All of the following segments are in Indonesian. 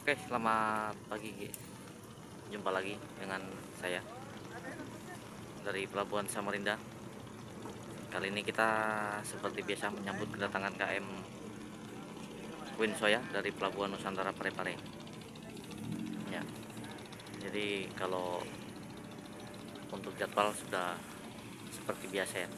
Oke, selamat pagi. Jumpa lagi dengan saya dari Pelabuhan Samarinda. Kali ini kita seperti biasa menyambut kedatangan KM Queen Soya dari Pelabuhan Nusantara Parepare. Ya, jadi kalau untuk jadwal sudah seperti biasa ya.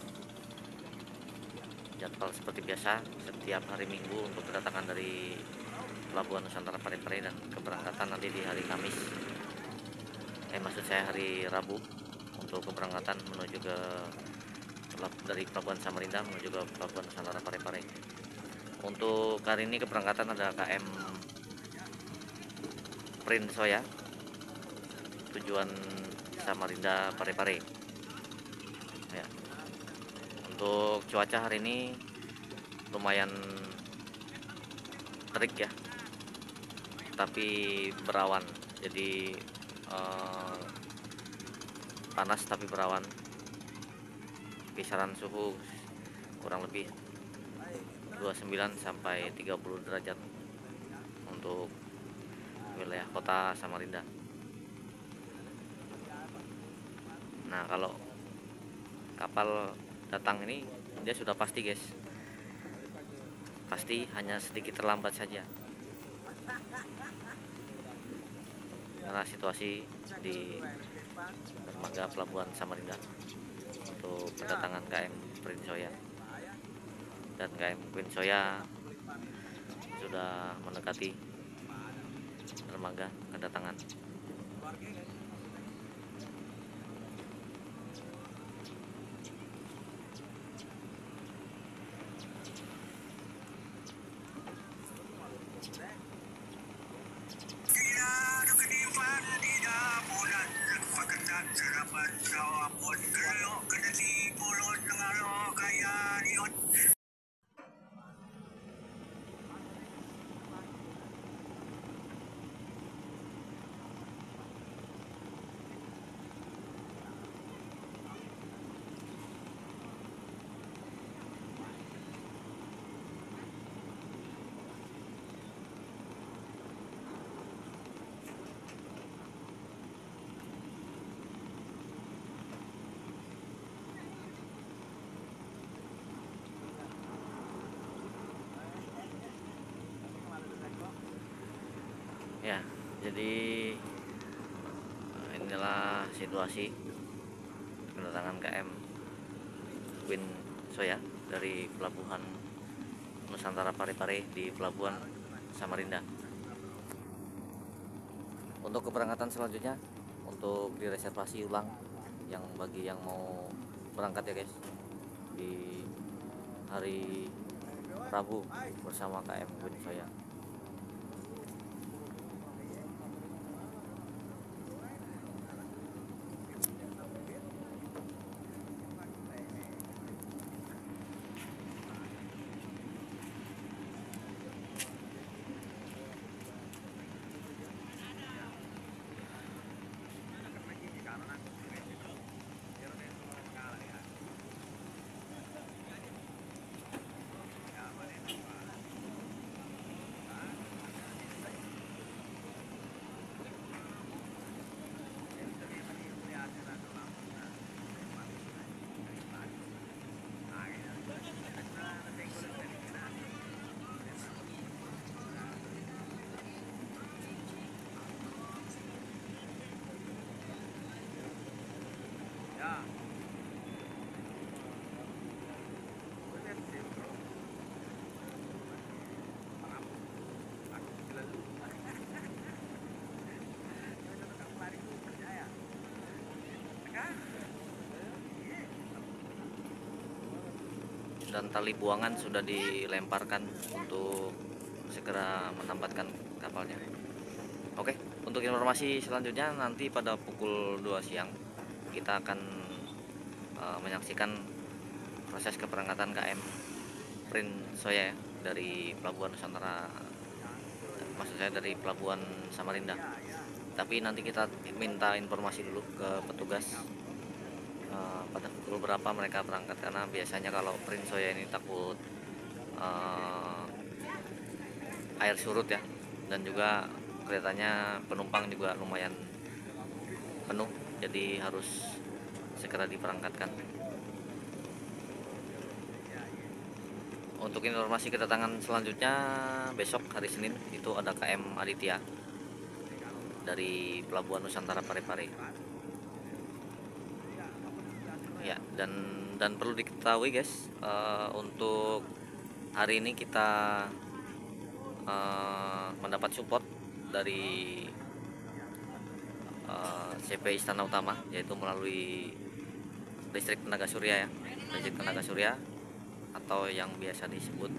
Jadwal seperti biasa setiap hari Minggu untuk kedatangan dari Pelabuhan Nusantara Parepare dan keberangkatan nanti di hari Kamis. Maksud saya hari Rabu untuk keberangkatan menuju ke dari Pelabuhan Samarinda menuju ke Pelabuhan Nusantara Parepare. Untuk hari ini keberangkatan ada KM Prince Soya tujuan Samarinda Parepare. Ya. Untuk cuaca hari ini lumayan terik ya, tapi berawan. Jadi panas tapi berawan. Kisaran suhu kurang lebih 29 sampai 30 derajat untuk wilayah kota Samarinda. Nah, kalau kapal datang ini dia sudah pasti guys, pasti hanya sedikit terlambat saja karena situasi di dermaga Pelabuhan Samarinda untuk kedatangan KM Prince Soya dan KM Queen Soya sudah mendekati dermaga kedatangan. Ya, jadi inilah situasi kedatangan KM Queen Soya dari Pelabuhan Nusantara Parepare di Pelabuhan Samarinda. Untuk keberangkatan selanjutnya untuk direservasi ulang yang bagi yang mau berangkat ya guys di hari Rabu bersama KM Queen Soya. Dan tali buangan sudah dilemparkan untuk segera menambatkan kapalnya. Oke, untuk informasi selanjutnya nanti pada pukul 2 siang kita akan menyaksikan proses keberangkatan KM Prince Soya dari Pelabuhan Nusantara, maksud saya dari Pelabuhan Samarinda. Tapi nanti kita minta informasi dulu ke petugas pada pukul berapa mereka berangkat, karena biasanya kalau Prince Soya ini takut air surut ya, dan juga keretanya penumpang juga lumayan penuh, jadi harus segera diberangkatkan. Untuk informasi kedatangan selanjutnya besok hari Senin itu ada KM Aditya dari Pelabuhan Nusantara Parepare. Ya, dan perlu diketahui guys, untuk hari ini kita mendapat support dari CP Istana Utama, yaitu melalui listrik tenaga surya ya, listrik tenaga surya atau yang biasa disebut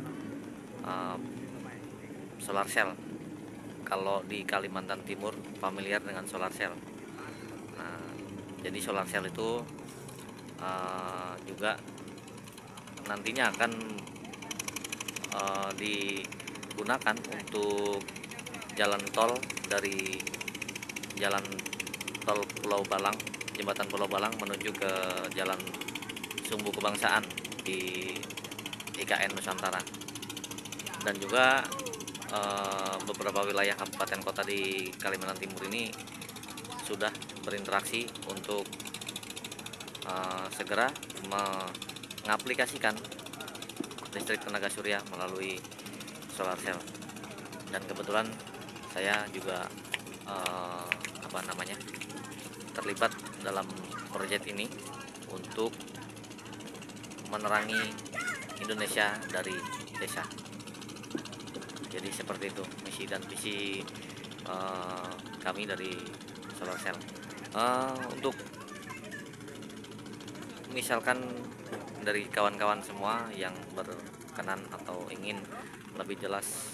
solar cell. Kalau di Kalimantan Timur familiar dengan solar cell. Nah, jadi solar cell itu juga nantinya akan digunakan untuk jalan tol dari jalan tol Pulau Balang, jembatan Pulau Balang menuju ke jalan Sumbu Kebangsaan di IKN Nusantara, dan juga beberapa wilayah kabupaten kota di Kalimantan Timur ini sudah berinteraksi untuk segera mengaplikasikan listrik tenaga surya melalui solar cell. Dan kebetulan saya juga terlibat dalam proyek ini untuk menerangi Indonesia dari desa. Jadi seperti itu misi dan visi kami dari solar cell. Untuk misalkan dari kawan-kawan semua yang berkenan atau ingin lebih jelas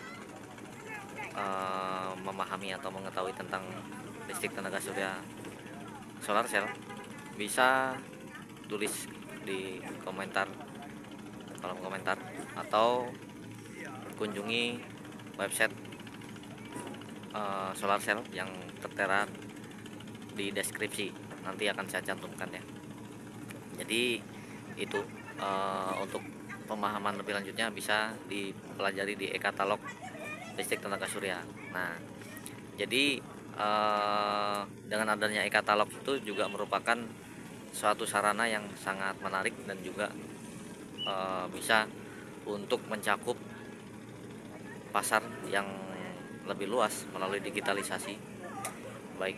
memahami atau mengetahui tentang listrik tenaga surya solar cell, bisa tulis di kolom komentar atau kunjungi website solar cell yang tertera di deskripsi, nanti akan saya cantumkan ya. Jadi itu untuk pemahaman lebih lanjutnya bisa dipelajari di e-katalog listrik tenaga surya. Nah, jadi dengan adanya e-katalog itu juga merupakan suatu sarana yang sangat menarik dan juga bisa untuk mencakup pasar yang lebih luas melalui digitalisasi, baik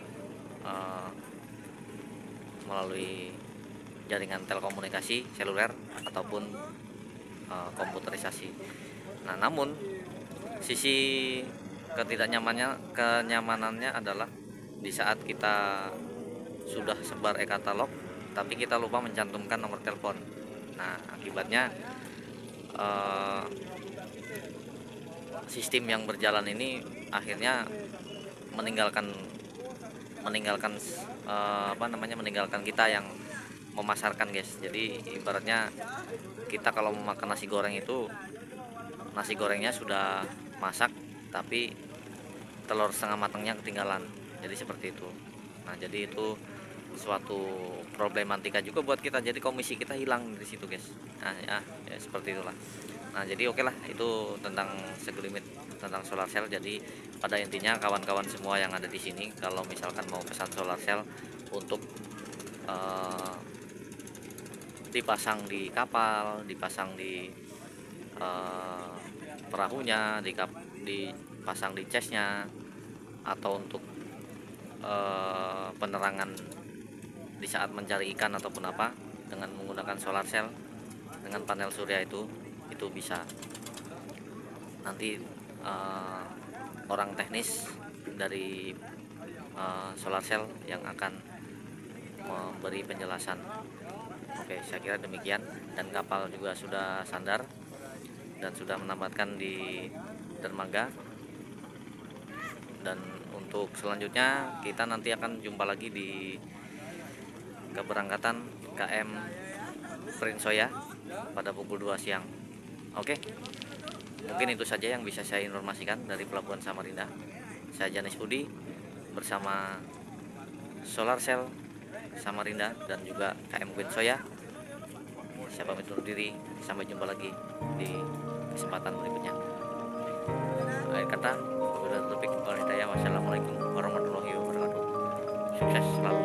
melalui jaringan telekomunikasi seluler ataupun komputerisasi. Nah, namun sisi kenyamanannya adalah di saat kita sudah sebar e-katalog tapi kita lupa mencantumkan nomor telepon. Nah, akibatnya sistem yang berjalan ini akhirnya meninggalkan kita yang memasarkan guys. Jadi ibaratnya kita kalau mau makan nasi goreng itu, nasi gorengnya sudah masak tapi telur setengah matangnya ketinggalan. Jadi seperti itu. Nah, jadi itu suatu problematika juga buat kita. Jadi komisi kita hilang dari situ guys. Nah ya seperti itulah. Nah, jadi oke lah, itu tentang segelintir tentang solar cell. Jadi pada intinya kawan-kawan semua yang ada di sini, kalau misalkan mau pesan solar cell untuk dipasang di kapal, dipasang di perahunya, dipasang di chestnya, atau untuk penerangan di saat mencari ikan ataupun apa, dengan menggunakan solar cell dengan panel surya itu bisa. Nanti orang teknis dari solar cell yang akan memberi penjelasan. Oke, saya kira demikian. Dan kapal juga sudah sandar dan sudah menambatkan di dermaga. Dan untuk selanjutnya kita nanti akan jumpa lagi di keberangkatan KM Prinsoya pada pukul 2 siang. Oke, mungkin itu saja yang bisa saya informasikan dari Pelabuhan Samarinda. Saya Janis Budi bersama Solar Cell Samarinda dan juga KM Prinsoya. Saya pamit undur diri, sampai jumpa lagi di kesempatan berikutnya. Akhir kata, Wabillahi taufiq wal hidayah. Wassalamualaikum warahmatullahi wabarakatuh. Sukses selalu.